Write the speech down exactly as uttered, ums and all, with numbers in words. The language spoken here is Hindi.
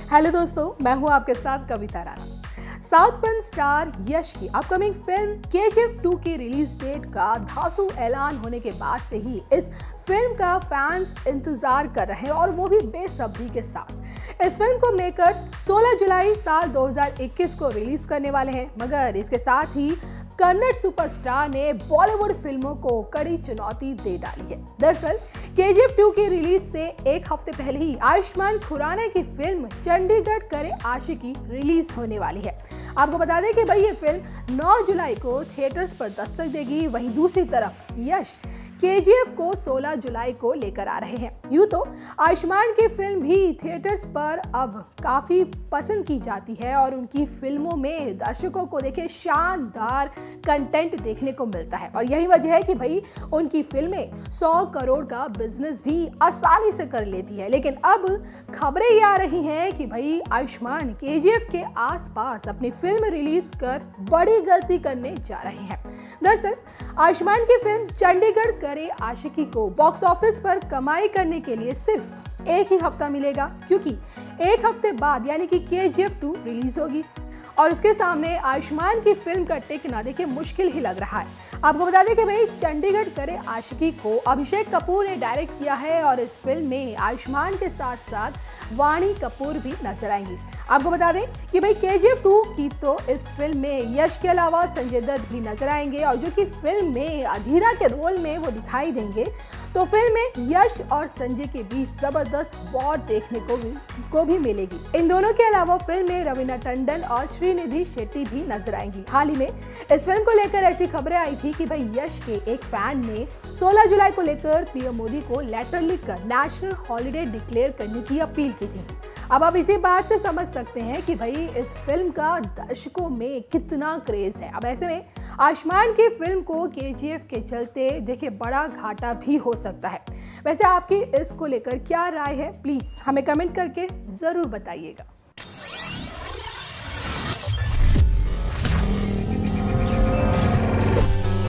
हेलो दोस्तों, मैं हूं आपके साथ Kavita Rana. South film star Yash की upcoming film K G F two की रिलीज डेट का धांसू ऐलान होने के बाद से ही इस फिल्म का फैंस इंतजार कर रहे हैं और वो भी बेसब्री के साथ। इस फिल्म को मेकर्स सोलह जुलाई साल दो हज़ार इक्कीस को रिलीज करने वाले हैं, मगर इसके साथ ही कन्नड़ सुपरस्टार ने बॉलीवुड फिल्मों को कड़ी चुनौती दे डाली है। दरअसल के जी एफ टू की रिलीज से एक हफ्ते पहले ही आयुष्मान खुराना की फिल्म चंडीगढ़ करे आशिकी रिलीज होने वाली है। आपको बता दें कि भाई ये फिल्म नौ जुलाई को थिएटर्स पर दस्तक देगी। वहीं दूसरी तरफ यश के जी एफ को सोलह जुलाई को लेकर आ रहे हैं। यूं तो आयुष्मान की फिल्म भी थिएटर्स पर अब काफी पसंद की जाती है और उनकी फिल्मों में दर्शकों को देखे शानदार कंटेंट देखने को मिलता है और यही वजह है कि भाई उनकी फिल्में सौ करोड़ का बिजनेस भी आसानी से कर लेती है। लेकिन अब खबरें ये आ रही हैं कि भाई आयुष्मान के जी एफ के आसपास अपनी फिल्म रिलीज कर बड़ी गलती करने जा रहे हैं। दरअसल आयुष्मान की फिल्म चंडीगढ़ करे आशिकी को बॉक्स ऑफिस पर कमाई करने के लिए सिर्फ एक ही हफ्ता मिलेगा, क्योंकि एक हफ्ते बाद यानी कि के जी एफ टू रिलीज होगी और उसके सामने आयुष्मान की फिल्म का टिकना देखिए मुश्किल ही लग रहा है। आपको बता दें कि भाई चंडीगढ़ करे आशिकी को अभिषेक कपूर ने डायरेक्ट किया है और इस फिल्म में आयुष्मान के साथ साथ वाणी कपूर भी नजर आएंगी। आपको बता दें कि भाई के जी एफ टू की तो इस फिल्म में यश के अलावा संजय दत्त भी नजर आएंगे और जो कि फिल्म में अधीरा के रोल में वो दिखाई देंगे, तो फिल्म में यश और संजय के बीच जबरदस्त वॉर देखने को भी को भी मिलेगी। इन दोनों के अलावा फिल्म में रवीना टंडन और श्रीनिधि शेट्टी भी नजर आएंगी। हाल ही में इस फिल्म को लेकर ऐसी खबरें आई थी कि भाई यश के एक फैन ने सोलह जुलाई को लेकर पी एम मोदी को लेटर लिखकर नेशनल हॉलिडे डिक्लेयर करने की अपील की थी। अब आप इसी बात से समझ सकते हैं कि भाई इस फिल्म का दर्शकों में कितना क्रेज है। अब ऐसे में आयुष्मान की फिल्म को के जी एफ के चलते देखिए बड़ा घाटा भी हो सकता है। वैसे आपकी इसको लेकर क्या राय है, प्लीज हमें कमेंट करके जरूर बताइएगा।